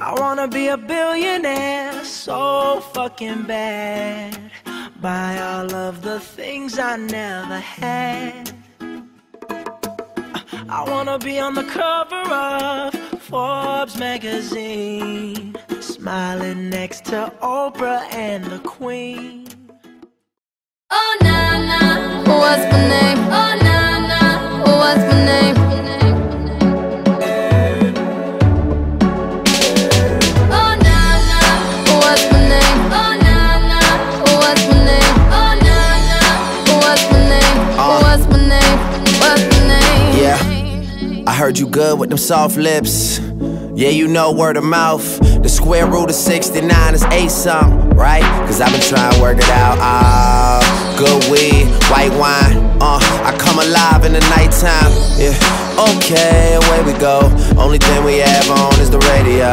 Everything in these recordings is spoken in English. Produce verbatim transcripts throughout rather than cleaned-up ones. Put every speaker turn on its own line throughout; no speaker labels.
I wanna be a billionaire so fucking bad. Buy all of the things I never had. I wanna be on the cover of Forbes magazine, smiling next to Oprah and the Queen.
Oh na na, what's my name? Oh na na, what's my name? Oh na na, what's my name? Oh na na, what's my name? Oh na na, what's my name? What's my name? What's my name?
Yeah, I heard you good with them soft lips. Yeah, you know word of mouth. The square root of sixty-nine is eight something, right? Cause I've been trying to work it out. Ah, good weed, white wine. Uh, I come alive in the nighttime. Yeah, okay, away we go. Only thing we have on is the radio.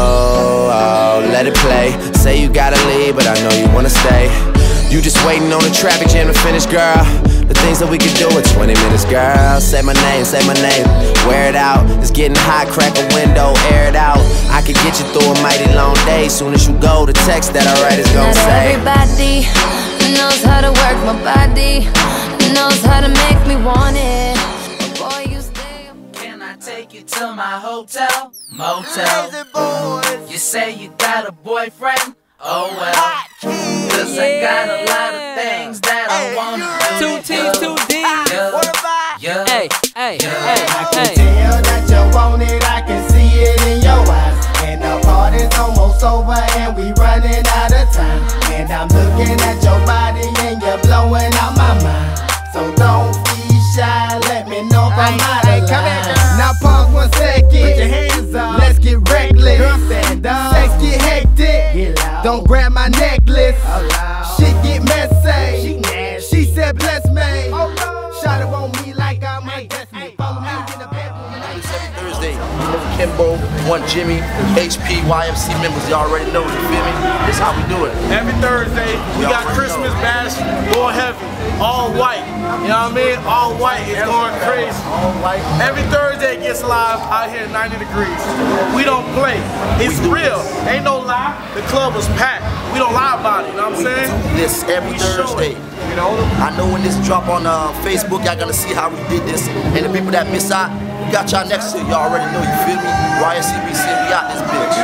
Oh, let it play. Say you gotta leave, but I know you wanna stay. You just waiting on the traffic jam to finish, girl. The things that we could do in twenty minutes, girl. Say my name, say my name, wear it out. It's getting hot, crack a window, air it out. I could get you through a mighty long day. Soon as you go, the text that I write is gonna
Not
say
everybody knows how to work my body, knows how to make me want it. Boy, you stay.
Can I take you to my hotel, motel? You say you got a boyfriend? Oh well, cause I got a lot of things that I wanna do.
Two T's, two D's.
Yeah, yeah,
Hey, hey,
yeah.
hey,
I can
hey.
tell that you want it, I can see it in your eyes. And the party's almost over and we running out of time. And I'm looking at your body and you're blowing out my mind. So don't be shy, let me know if I'm out of line. Now pause one second, put your hands up. Let's get reckless. Girl, stand up. Sex get hectic. Get loud. Don't grab my necklace. Shit get messy. She nasty. She said bless me. Oh, no. Shot it on me like I'm my destiny. Follow me in the bedroom.
Every Thursday, Kimbo, One Jimmy, H P, Y F C members, y'all already know, you feel me? This how we do it.
Every Thursday, we got Christmas bash going heavy, all white. You know what I mean? All white is going crazy.
All white.
Every Thursday it gets live out here at ninety degrees. We don't play. It's real. Ain't no lie. The club was packed. We don't lie about it. You know what I'm saying?
We do this every
We show
Thursday.
it, you know?
I know when this drop on uh, Facebook, y'all gonna see how we did this. And the people that miss out, we got y'all next to you. Y'all already know, you feel me? Y F C B C, we got this bitch.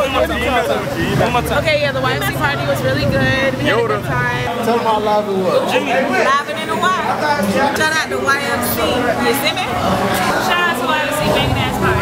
Okay, yeah, the Y F C party was really good. We had a good time.
Tell them how live it was.
Laughing in a while. Shout out to Y F C. You see me? Shout out to Y F C banging ass party.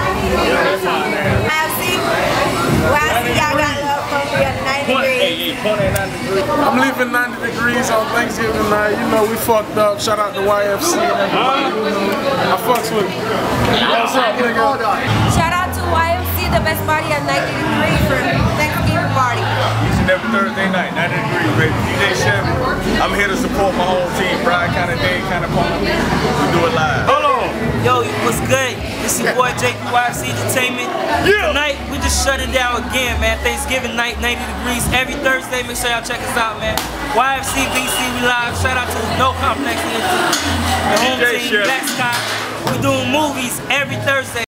Y F C, Y F C, y'all got love from me at ninety degrees.
I'm leaving ninety degrees on Thanksgiving night. You know, we fucked up. Shout out to Y F C and everybody. You know, I fucks with it. What's up, nigga?
Shout out to Y F C, the best party at ninety degrees for Thanksgiving party.
Each and every Thursday night, ninety degrees, baby. D J Chevy. I'm here to support my whole team. Bride kind of day, kind of punk. We do it live.
Hold on. Yo, what's good? This is your boy Jake from Y F C Entertainment.
Yeah.
Tonight, we just shut it down again, man. Thanksgiving night, ninety degrees. Every Thursday, make sure y'all check us out, man. Y F C B C, we live. Shout out to No Complex, the home team, Black Sky. We doing movies every Thursday.